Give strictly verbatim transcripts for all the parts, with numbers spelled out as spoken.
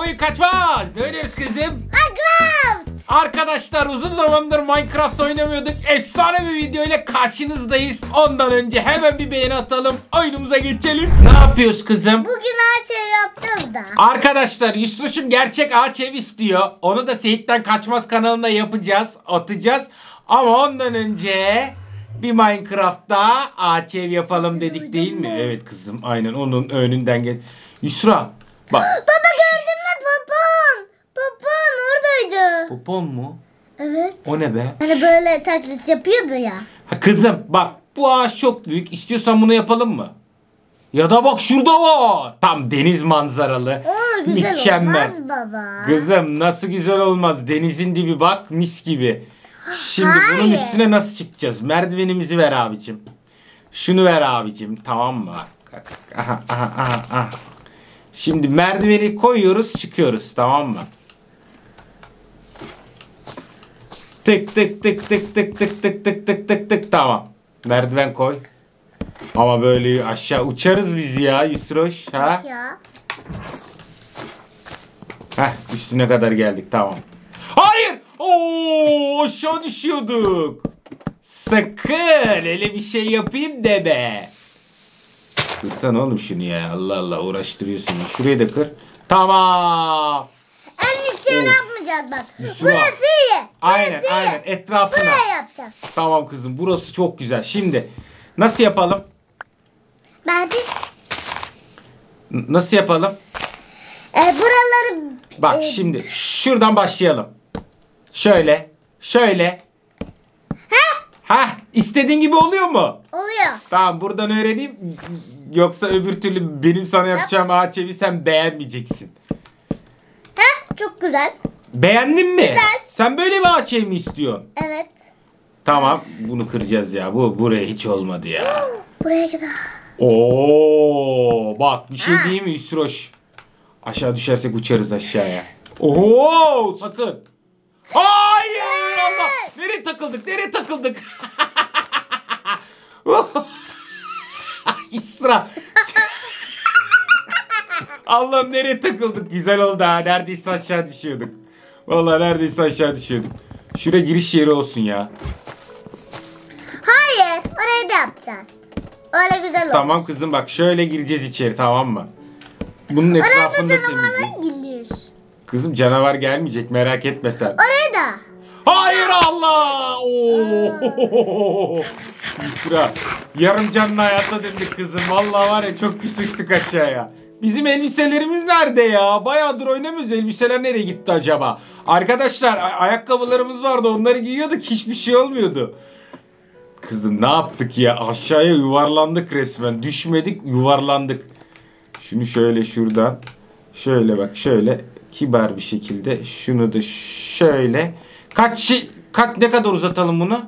oyun kaçmaz. Ne oynuyoruz kızım? Minecraft. Arkadaşlar uzun zamandır Minecraft oynamıyorduk. Efsane bir video ile karşınızdayız. Ondan önce hemen bir beğeni atalım. Oyunumuza geçelim. Ne yapıyoruz kızım? Bugün ağaç ev yapacağız da. Arkadaşlar Yusuf'cum gerçek ağaç ev istiyor. Onu da Seyit'ten Kaçmaz kanalında yapacağız. Atacağız. Ama ondan önce bir Minecraft'ta ağaç ev yapalım dedik değil mi? Evet kızım aynen onun önünden gel. Yusra bak. Baba gördün mü popon? Popon oradaydı. Popon mu? Evet. O ne be? Hani böyle taklit yapıyordu ya. Ha kızım bak bu ağaç çok büyük. İstiyorsan bunu yapalım mı? Ya da bak şurada var. Tam deniz manzaralı. O güzel Mükemmel. olmaz baba. Kızım nasıl güzel olmaz. Denizin dibi bak mis gibi. Şimdi Hayır. bunun üstüne nasıl çıkacağız? Merdivenimizi ver abicim. Şunu ver abicim. Tamam mı? Aha, aha, aha, aha. Şimdi merdiveni koyuyoruz çıkıyoruz. Tamam mı? Tık tık tık tık tık tık tık tık tık tık tık. Tamam. Merdiven koy. Ama böyle aşağı uçarız biz ya Yusroş. Ha? Ya. Heh, üstüne kadar geldik tamam. Hayır! Oo, aşağı düşüyorduk. Sakın öyle bir şey yapayım deme. Kırsana oğlum şunu ya. Allah Allah uğraştırıyorsun. Şurayı da kır. Tamam. En yükseğini Of. yapmayacağız bak. Yusuf. Burası iyi. Aynen Burası iyi. aynen etrafına. Buraya yapacağız. Tamam kızım burası çok güzel. Şimdi nasıl yapalım? Ben bir N- Nasıl yapalım? e, buraları Bak e, şimdi şuradan başlayalım. Şöyle. Şöyle. Heh, Hah istediğin gibi oluyor mu? oluyor. Tamam buradan öğreneyim. Yoksa öbür türlü benim sana yapacağım ağaç evi sen beğenmeyeceksin. Heh, çok güzel. Beğendin mi? Güzel. Sen böyle bir ağaç evi mi istiyorsun? Evet. Tamam bunu kıracağız ya. Bu buraya hiç olmadı ya. Buraya kadar. Oo bak bir şey Ha. diyeyim mi Yusroş? Aşağı düşersek uçarız aşağıya. Oo sakın. Hayır Allah. Nereye takıldık? Nereye takıldık? İsra. Allah'ım nereye takıldık? Güzel oldu ha. Neredeyse aşağı düşüyorduk. Vallahi neredeyse aşağı düşüyorduk. Şuraya giriş yeri olsun ya. Hayır. Orayı da yapacağız. Öyle güzel olur. Tamam kızım bak şöyle gireceğiz içeri tamam mı? Bunun etrafını da temizleyeceğiz. Gelir. Kızım canavar gelmeyecek merak etme sen. Oraya da. Hayır Allah! Oo! Yusra yarım canlı hayatta döndük kızım. Vallahi var ya çok pis uçtuk aşağıya. Bizim elbiselerimiz nerede ya? Bayağıdır oynamıyoruz. Elbiseler nereye gitti acaba? Arkadaşlar ay- ayakkabılarımız vardı. Onları giyiyorduk. Hiçbir şey olmuyordu. Kızım ne yaptık ya? Aşağıya yuvarlandık resmen. Düşmedik yuvarlandık. Şunu şöyle şuradan. Şöyle bak şöyle. Kibar bir şekilde. Şunu da şöyle. Kaç şey, kaç ne kadar uzatalım bunu?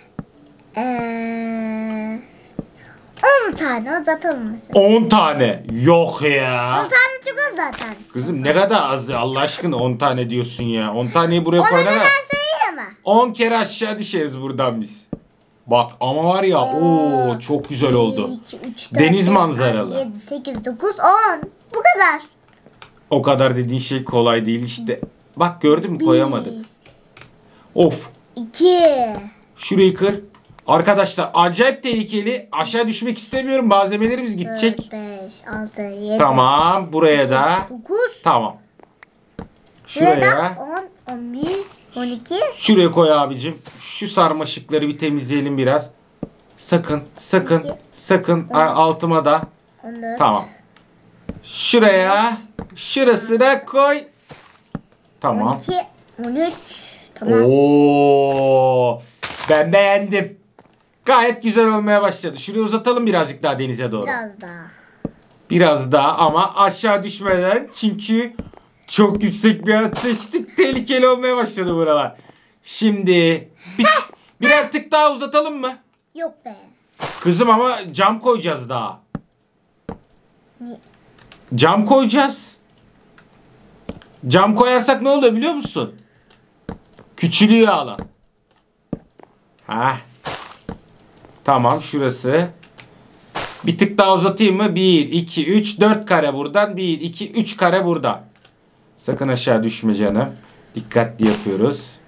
Eee on tane uzatalım mesela. on tane. Yok ya. on tane çok az zaten. Kızım ne kadar az ya Allah aşkına on tane diyorsun ya. on taneyi buraya Ona koyana kadar sayı ama. on kere aşağı düşeriz buradan biz. Bak ama var ya ooo çok güzel oldu. iki, üç, dört, Deniz beş, manzaralı. altı, yedi, sekiz, dokuz, on. Bu kadar. O kadar dediğin şey kolay değil işte. Bak gördün mü koyamadık. Of. iki. Şurayı kır. Arkadaşlar acayip tehlikeli. Aşağı düşmek istemiyorum. Malzemelerimiz gidecek. dört, beş, altı, yedi. Tamam. Buraya da. dokuz. Tamam. Şuraya Şuraya. on, on bir, on iki. Şuraya koy abicim. Şu sarmaşıkları bir temizleyelim biraz. Sakın. Sakın. İki. Sakın. On. Altıma da. on dört. Tamam. Şuraya. Şurası da koy. Tamam. on iki, on üç. Tamam. Oo. Ben beğendim. Gayet güzel olmaya başladı. Şurayı uzatalım birazcık daha denize doğru. Biraz daha. Biraz daha ama aşağı düşmeden çünkü çok yüksek bir at seçtik. Tehlikeli olmaya başladı buralar. Şimdi bir, birer tık daha uzatalım mı? Yok be. Kızım ama cam koyacağız daha. Niye? Cam koyacağız. Cam koyarsak ne oluyor biliyor musun? Küçülüyor alan. Hah. Tamam şurası. Bir tık daha uzatayım mı? bir, iki, üç, dört kare buradan. bir, iki, üç kare buradan. Sakın aşağı düşme canım. Dikkatli yapıyoruz.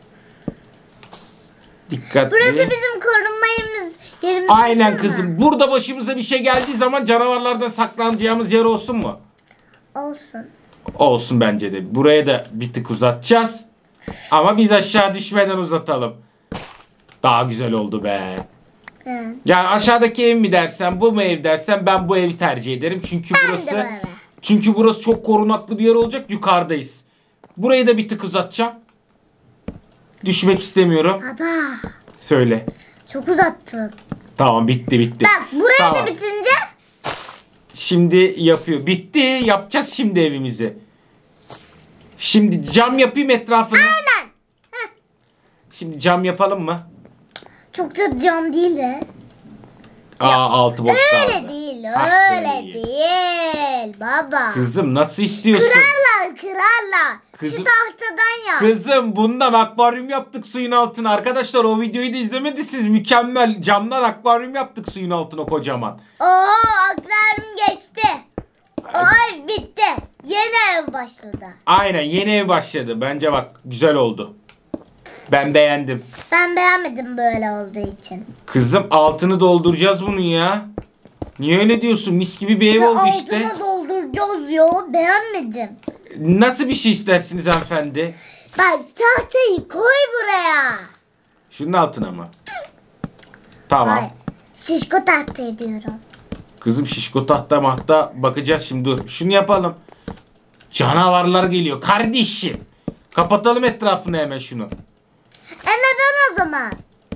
Dikkatli. Burası bizim korunma yerimiz. yerimiz Aynen mi? kızım. Burada başımıza bir şey geldiği zaman canavarlardan saklanacağımız yer olsun mu? Olsun. Olsun bence de. Buraya da bir tık uzatacağız. Ama biz aşağı düşmeden uzatalım. Daha güzel oldu be. Evet. Yani aşağıdaki ev mi dersen, bu mu ev dersen ben bu evi tercih ederim. Çünkü Ben de burası böyle. çünkü burası çok korunaklı bir yer olacak. Yukarıdayız. Burayı da bir tık uzatacağım. Düşmek istemiyorum. Baba. Söyle. Çok uzattın. Tamam, bitti bitti. Bak burayı Tamam. da bitince. Şimdi yapıyor. Bitti. Yapacağız şimdi evimizi. Şimdi cam yapayım etrafını. Aynen. Şimdi cam yapalım mı? Çok da cam değil be. Aa, altı boş kaldı. Öyle değil, Hah, öyle böyle iyi. değil baba. Kızım nasıl istiyorsun? Kırarlar, kırarlar. Kızım- Şu tahtadan yap. Kızım bundan akvaryum yaptık suyun altına. Arkadaşlar o videoyu da izlemediniz. Mükemmel. Camdan akvaryum yaptık suyun altına kocaman. Oo, akvaryum geçti. O ev bitti. Yeni ev başladı. Aynen, yeni ev başladı. Bence bak güzel oldu. Ben beğendim. Ben beğenmedim böyle olduğu için. Kızım altını dolduracağız bunun ya. Niye öyle diyorsun? Mis gibi bir ev Ve oldu altına işte. dolduracağız ya. Beğenmedim. Nasıl bir şey istersiniz hanımefendi? Bak tahtayı koy buraya. Şunun altına mı? Tamam. Ay, şişko tahtayı diyorum. Kızım şişko tahta mahta bakacağız şimdi, dur. Şunu yapalım. Canavarlar geliyor kardeşim. Kapatalım etrafını hemen şunu. E neden o zaman?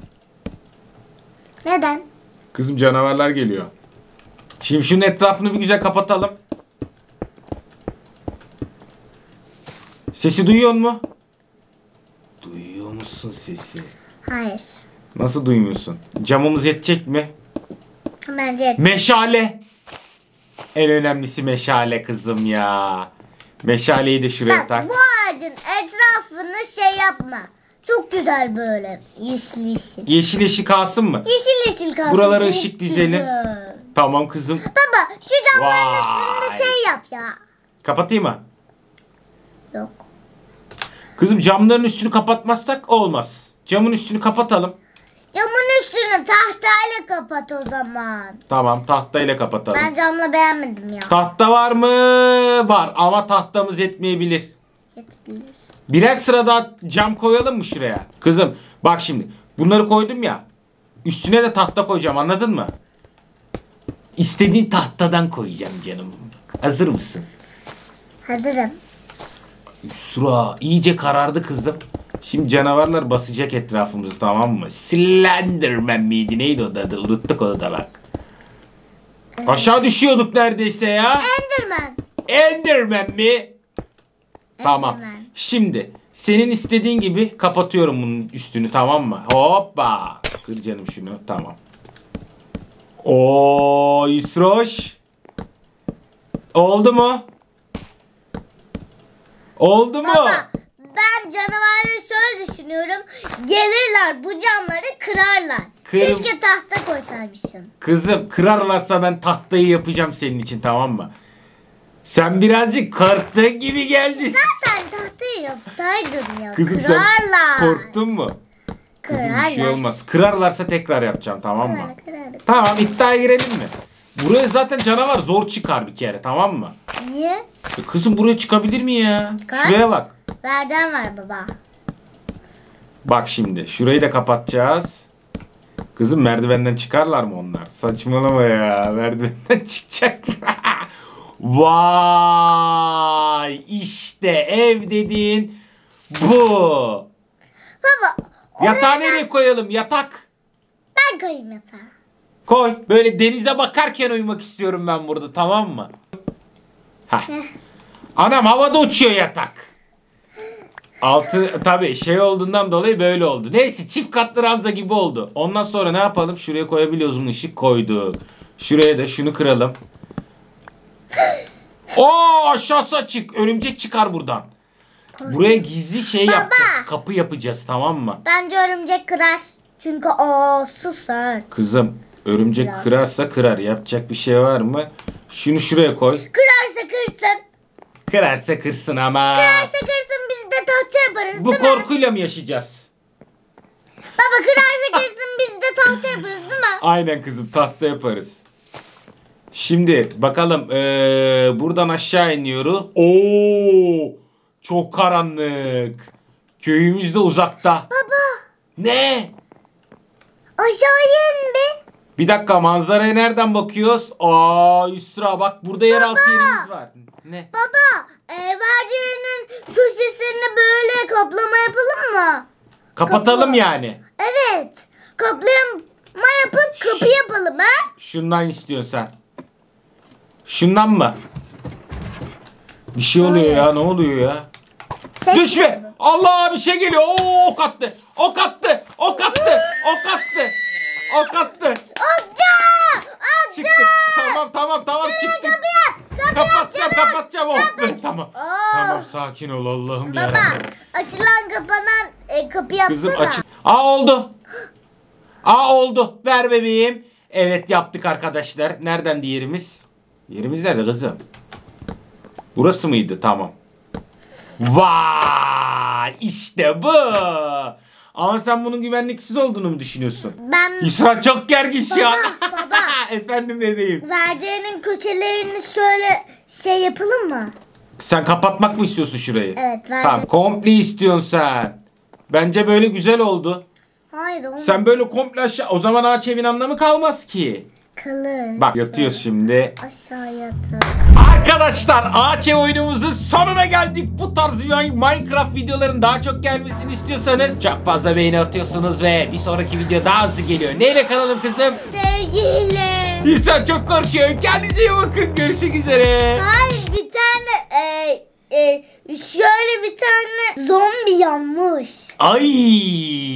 Neden? Kızım canavarlar geliyor. Şimdi şunun etrafını bir güzel kapatalım. Sesi duyuyor mu? Duyuyor musun sesi? Hayır. Nasıl duymuyorsun? Camımız yetecek mi? Bence Meşale. En önemlisi meşale kızım ya. Meşaleyi de şuraya bak tak. bu ağacın etrafını şey yapma. Çok güzel böyle yeşil yeşil. Yeşil yeşil kalsın mı? Yeşil yeşil kalsın. Buralara çok ışık dizelim. güzel. Tamam kızım. Baba şu camların Vay. üstünde şey yap ya. Kapatayım mı? Yok. Kızım camların üstünü kapatmazsak olmaz. Camın üstünü kapatalım. Camın üstünü tahtayla kapat o zaman. Tamam, tahtayla kapatalım. Ben camla beğenmedim ya. Tahta var mı? Var ama tahtamız yetmeyebilir. Yetebilir. Birer sıra daha cam koyalım mı şuraya? Kızım bak şimdi bunları koydum ya. Üstüne de tahta koyacağım, anladın mı? İstediğin tahtadan koyacağım canım. Hazır mısın? Hazırım. Sura iyice karardı kızım. Şimdi canavarlar basacak etrafımızı, tamam mı? Slenderman miydi neydi o da adı? Unuttuk onu da bak. Aşağı düşüyorduk neredeyse ya. Enderman. Enderman mi? Tamam. Enderman. Şimdi senin istediğin gibi kapatıyorum bunun üstünü, tamam mı? Hoppa. Kır canım şunu, tamam. Oo İsroş. Oldu mu? Oldu mu? Baba ben canavarları şöyle düşünüyorum. Gelirler bu camları kırarlar. Kır- Keşke tahta koysaymışsın. Kızım kırarlarsa ben tahtayı yapacağım senin için, tamam mı? Sen birazcık korktun gibi geldin. Zaten tahtayı yapsaydın ya. Kızım sen kırarlar. korktun mu? Kızım Kırarlar. bir şey olmaz. Kırarlarsa tekrar yapacağım, tamam mı? Kırar, kırar. Tamam, iddiaya girelim mi? Buraya zaten canavar zor çıkar bir kere, tamam mı? Niye? E kızım buraya çıkabilir mi ya? Çıkar. Şuraya bak. Verden var baba. Bak şimdi şurayı da kapatacağız. Kızım merdivenden çıkarlar mı onlar? Saçmalama ya. Merdivenden çıkacaklar. Vay, işte ev dediğin bu. Baba Yatağı nereye koyalım? Yatak. ben koyayım yatağa. Koy. Böyle denize bakarken uyumak istiyorum ben burada, tamam mı? Heh. Anam havada uçuyor yatak. Altı tabii şey olduğundan dolayı böyle oldu. Neyse, çift katlı ranza gibi oldu. Ondan sonra ne yapalım? Şuraya koyabiliyoruz mu? Işık koyduk. Şuraya da şunu kıralım. Oo, aşağısı açık. Örümcek çıkar buradan. Buraya gizli şey Baba. yapacağız. Kapı yapacağız, tamam mı? Bence örümcek kırar. Çünkü o su sert. Kızım örümcek Biraz. kırarsa kırar. Yapacak bir şey var mı? Şunu şuraya koy. Kırarsa kırsın. Kırarsa kırsın ama. Kırarsa kırsın biz de tahta yaparız Bu değil mi? korkuyla mı yaşayacağız? Baba kırarsa kırsın biz de tahta yaparız değil mi? Aynen kızım, tahta yaparız. Şimdi bakalım ee, buradan aşağı iniyoruz. Oo, çok karanlık. Köyümüz de uzakta. Baba Ne? aşağıya in bir. Bir dakika, manzaraya nereden bakıyoruz? Aa Yusra bak, burada yeraltı yerimiz var. Ne? Baba e, verdiğinin köşesini böyle kaplama yapalım mı? Kapatalım Kapı. yani. Evet. Kaplama yapıp kapı yapalım ha? Şundan istiyorsun sen. Şundan mı? Bir şey oluyor Hayır. ya, ne oluyor ya? Ses Düşme! yapalım. Allah, bir şey geliyor. Oo, ok attı. Ok attı. Ok attı. Ok attı. Ok attı. Amca! Amca! Çıktık. Tamam tamam tamam çıktık. Kapıyı Kapatacağım kapatacağım. Oh be, tamam. Aa. Tamam, sakin ol Allah'ım Baba yarabbim. açılan kapanan e, kapı yapsana. Kızım açık. Aa oldu. Aa oldu. Ver bebeğim. Evet, yaptık arkadaşlar. Nereden yerimiz? Yerimiz nerede kızım? Burası mıydı? Tamam. Vay, işte bu. Ama sen bunun güvenliksiz olduğunu mu düşünüyorsun? Ben İsra çok gergin şu an. Baba, baba. Efendim bebeğim. verdiğinin köşelerini şöyle şey yapalım mı? Sen kapatmak mı istiyorsun şurayı? Evet, verdim. Tamam, komple istiyorsun sen. Bence böyle güzel oldu. Hayır olmaz. Sen böyle komple aşağı... O zaman ağaç evin anlamı kalmaz ki. Kalır. Bak, yatıyoruz şimdi. Aşağı yatır. Arkadaşlar, ağaç ev oyunumuzun sonuna geldik. Bu tarz Minecraft videoların daha çok gelmesini istiyorsanız çok fazla beğeni atıyorsunuz ve bir sonraki video daha hızlı geliyor. Neyle kanalım kızım? Sevgilim. İnsan çok korkuyor. Kendinize iyi bakın. Görüşmek üzere. Hayır bir tane e, e, şöyle bir tane zombi yanmış. Ay.